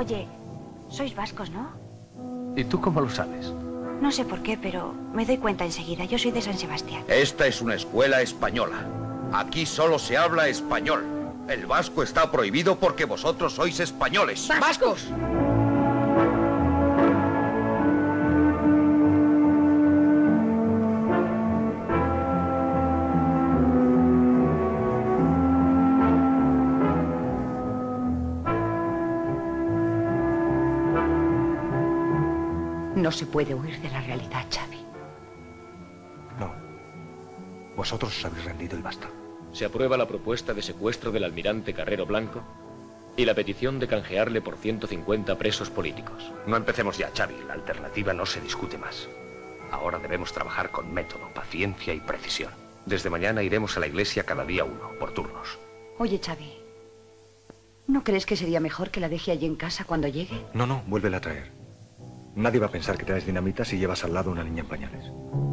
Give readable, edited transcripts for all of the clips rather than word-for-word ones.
Oye, sois vascos, ¿no? ¿Y tú cómo lo sabes? No sé por qué, pero me doy cuenta enseguida. Yo soy de San Sebastián. Esta es una escuela española. Aquí solo se habla español. El vasco está prohibido porque vosotros sois españoles. ¡Vascos! No se puede huir de la realidad, Xavi. No. Vosotros os habéis rendido y basta. Se aprueba la propuesta de secuestro del almirante Carrero Blanco y la petición de canjearle por 150 presos políticos. No empecemos ya, Xavi. La alternativa no se discute más. Ahora debemos trabajar con método, paciencia y precisión. Desde mañana iremos a la iglesia cada día uno, por turnos. Oye, Xavi, ¿no crees que sería mejor que la deje allí en casa cuando llegue? No, no, vuélvela a traer. Nadie va a pensar que traes dinamita si llevas al lado una niña en pañales.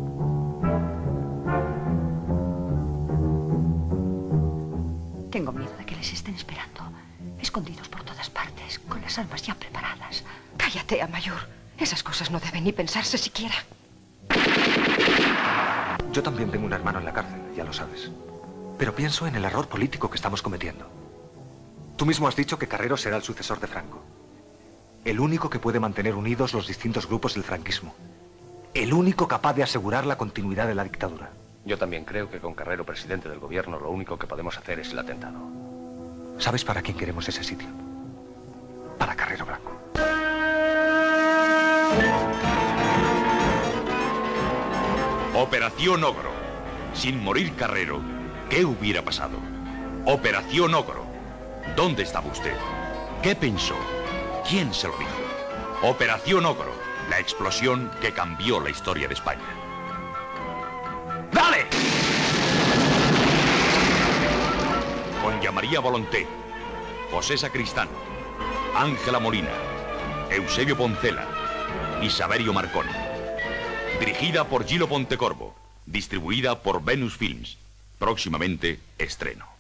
Tengo miedo de que les estén esperando, escondidos por todas partes, con las armas ya preparadas. Cállate, Amaiur. Esas cosas no deben ni pensarse siquiera. Yo también tengo un hermano en la cárcel, ya lo sabes. Pero pienso en el error político que estamos cometiendo. Tú mismo has dicho que Carrero será el sucesor de Franco. El único que puede mantener unidos los distintos grupos del franquismo. El único capaz de asegurar la continuidad de la dictadura. Yo también creo que con Carrero presidente del gobierno lo único que podemos hacer es el atentado. ¿Sabes para quién queremos ese sitio? Para Carrero Blanco. Operación Ogro. Sin morir Carrero, ¿qué hubiera pasado? Operación Ogro. ¿Dónde estaba usted? ¿Qué pensó? ¿Quién se lo dijo? Operación Ogro. La explosión que cambió la historia de España. ¡Dale! Con María Volonté, José Sacristán, Ángela Molina, Eusebio Poncela y Saverio Marconi. Dirigida por Gilo Pontecorvo. Distribuida por Venus Films. Próximamente estreno.